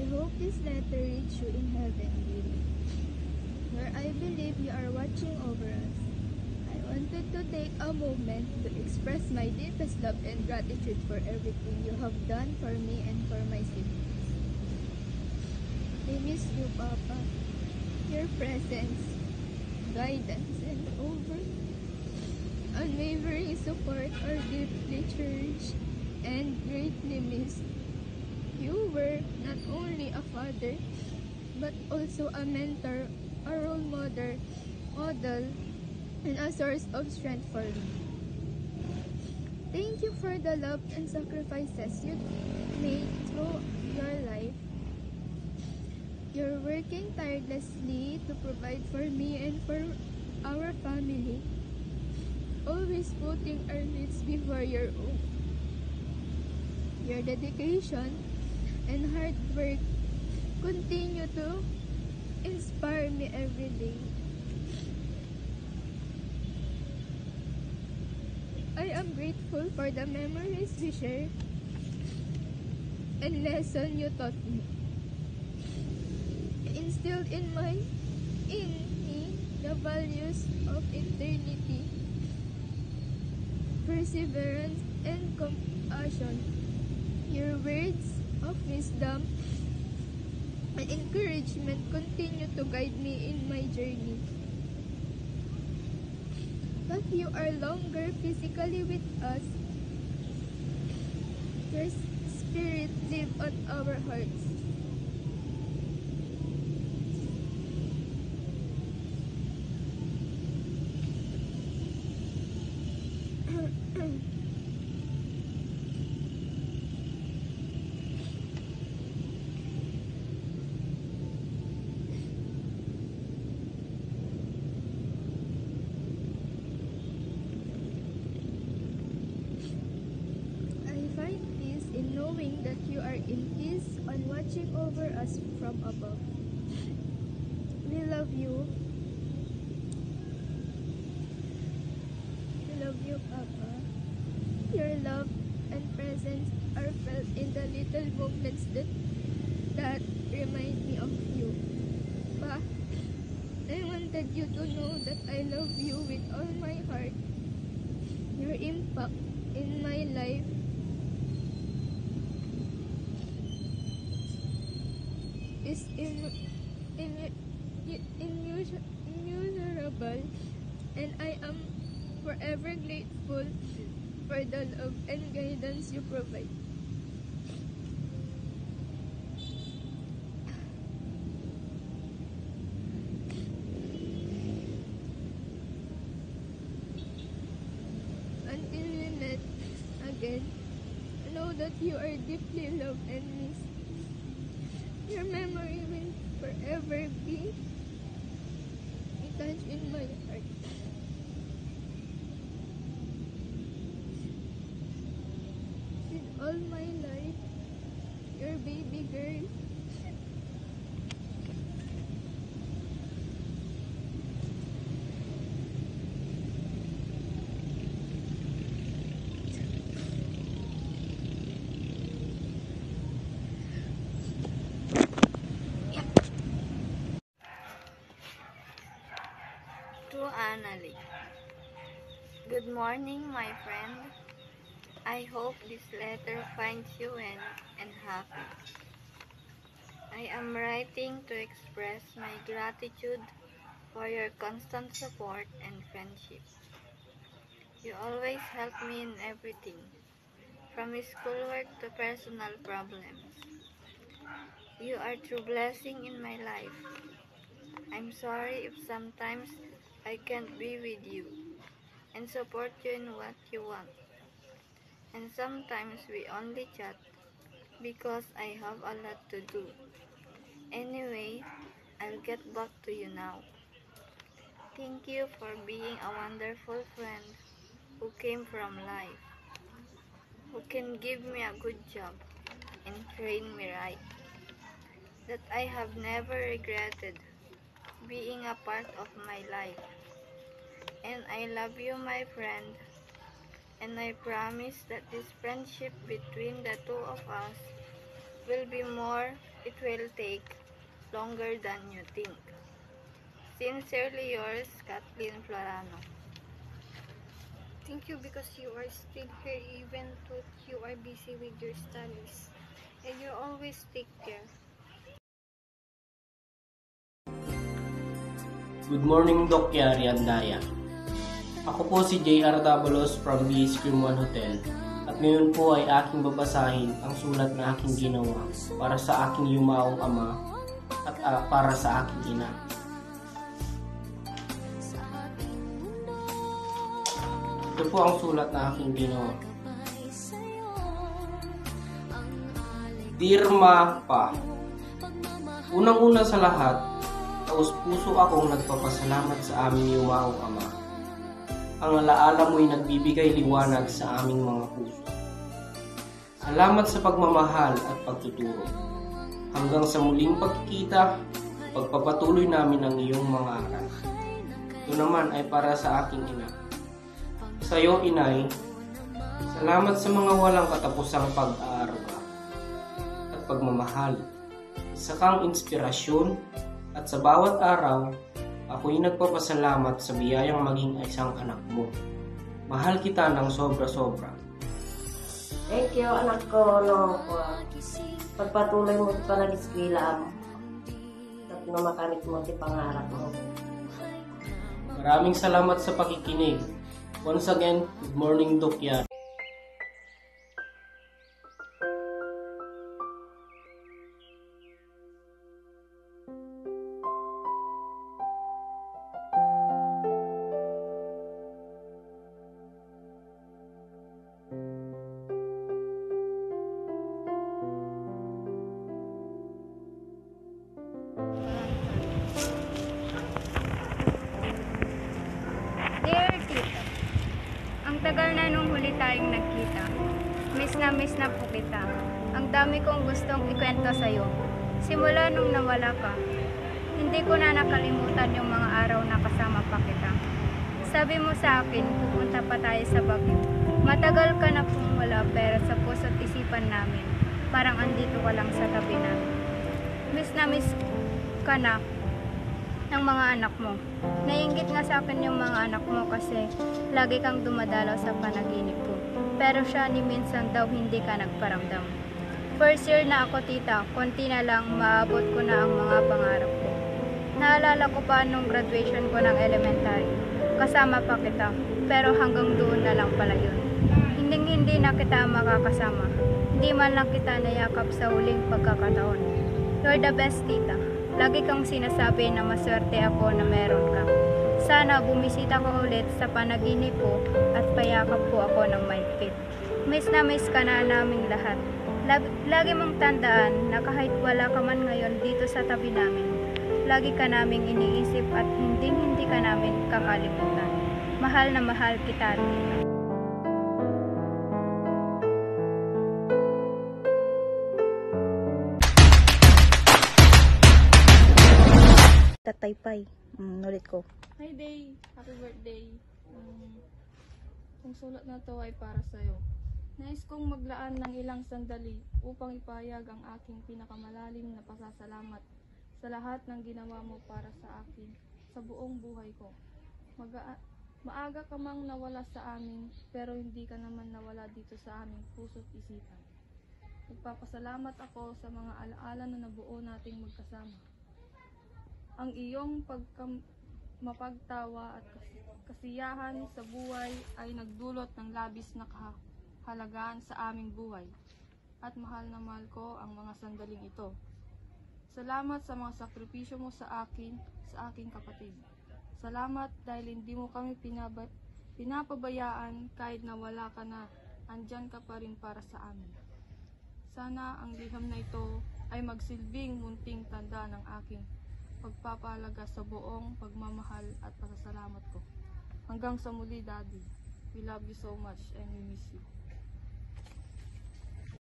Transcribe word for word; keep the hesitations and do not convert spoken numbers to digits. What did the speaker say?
hope this letter reach you in heaven, dearly, where I believe you are watching over us. I wanted to take a moment to express my deepest love and gratitude for everything you have done for me and for my siblings. I miss you, Papa. Your presence, guidance, and over unwavering support are deeply cherished and greatly missed. You were not only a father, but also a mentor, a role model, model, and a source of strength for me. Thank you for the love and sacrifices you made through your life. You're working tirelessly to provide for me and for our family, always putting our needs before your own. Your dedication and hard work continue to inspire me every day. I am grateful for the memories we share and lessons you taught me. Instilled in my in me the values of eternity, perseverance, and compassion. Your words of wisdom and encouragement continue to guide me in my journey. But you are longer physically with us. Your spirit lives on our hearts. In knowing that you are in peace and watching over us from above. We love you. We love you, Papa. Your love and presence are felt in the little moments that, that remind me of you. Pa, I wanted you to know that I love you with all my heart. Your impact in my life is in, in, in, in, immeasurable, and I am forever grateful for the love and guidance you provide. Until we met again, know that you are deeply loved and missed. Your memory will forever be attached in my heart. With all my life, your baby girl. To Annalie. Good morning, my friend. I hope this letter finds you well and happy. I am writing to express my gratitude for your constant support and friendship. You always help me in everything, from schoolwork to personal problems. You are a true blessing in my life. I'm sorry if sometimes I can't be with you and support you in what you want. And sometimes we only chat because I have a lot to do. Anyway, I'll get back to you now. Thank you for being a wonderful friend who came from life, who can give me a good job and train me right. That I have never regretted being a part of my life. And I love you, my friend. And I promise that this friendship between the two of us will be more it will take longer than you think. Sincerely yours, Kathleen Florano. Thank you because you are still here even though you are busy with your studies. And you always take care. Good morning, Doc Yari Andaya. Ako po si J R Dabalos from B S Cream One Hotel at ngayon po ay aking babasahin ang sulat na aking ginawa para sa aking yumaong ama at uh, para sa aking ina. Ito po ang sulat na aking ginawa. Dear Ma Pa, unang-una sa lahat, taos puso akong nagpapasalamat sa aming yumaong ama. Ang alaala mo'y nagbibigay liwanag sa aming mga puso. Salamat sa pagmamahal at pagtuturo. Hanggang sa muling pagkikita, pagpapatuloy namin ang iyong mga aral. Ito naman ay para sa aking ina. Sa iyo, inay, salamat sa mga walang katapusang pag-aaruga at pagmamahal. Isa kang inspirasyon at sa bawat araw, ako'y nagpapasalamat sa biyayang maging isang anak mo. Mahal kita ng sobra-sobra. Thank you, anak ko, no, uh, pagpatuloy mo sa nag-eskwela mo at na makamit mo si pangarap mo. Maraming salamat sa pakikinig. Once again, good morning, Doc Yari. Dear Tita, ang tagal na nung huli tayong nagkita. Miss na miss na po kita. Ang dami kong gustong ikwento sa'yo. Simula nung nawala ka, hindi ko na nakalimutan yung mga araw na kasama pa kita. Sabi mo sa akin, pupunta pa tayo sa Baguio. Matagal ka na pong wala pero sa puso't isipan namin, parang andito ka lang sa tabi namin. Miss na miss ka na ng mga anak mo. Naiinggit nga sa akin yung mga anak mo kasi lagi kang dumadalaw sa panaginip ko. Pero siya ni minsan daw hindi ka nagparamdam. First year na ako, tita, konti na lang maabot ko na ang mga pangarap ko. Naalala ko pa nung graduation ko ng elementary. Kasama pa kita, pero hanggang doon na lang pala yun. Hindi hindi na kita makakasama. Hindi man lang kita nayakap sa huling pagkakataon. You're the best, tita. Lagi kang sinasabi na maswerte ako na meron ka. Sana bumisita ko ulit sa panaginip ko at payakap po ako ng mahigpit. Miss na miss ka na naming lahat. Lagi, lagi mong tandaan na kahit wala ka man ngayon dito sa tabi namin, lagi ka naming iniisip at hindi hindi ka namin kakalimutan. Mahal na mahal kita, tita. Tataypay. Mm, ulit ko. Hi Day! Happy birthday! Um, Ang sulat na to ay para sa'yo. Nais kong maglaan ng ilang sandali upang ipahayag ang aking pinakamalalim na pasasalamat sa lahat ng ginawa mo para sa akin sa buong buhay ko. Maga- maaga ka mang nawala sa amin pero hindi ka naman nawala dito sa aming puso't isipan. Nagpapasalamat ako sa mga alaala na nabuo nating magkasama. Ang iyong pagkam mapagtawa at kasiyahan sa buhay ay nagdulot ng labis na kahalagaan sa aming buhay. At mahal na mahal ko ang mga sandaling ito. Salamat sa mga sakripisyo mo sa akin, sa aking kapatid. Salamat dahil hindi mo kami pinaba pinapabayaan kahit na wala ka na, andyan ka pa rin para sa amin. Sana ang liham na ito ay magsilbing munting tanda ng aking pagpapahalaga sa buong pagmamahal at pasasalamat ko. Hanggang sa muli, Daddy. We love you so much and we miss you.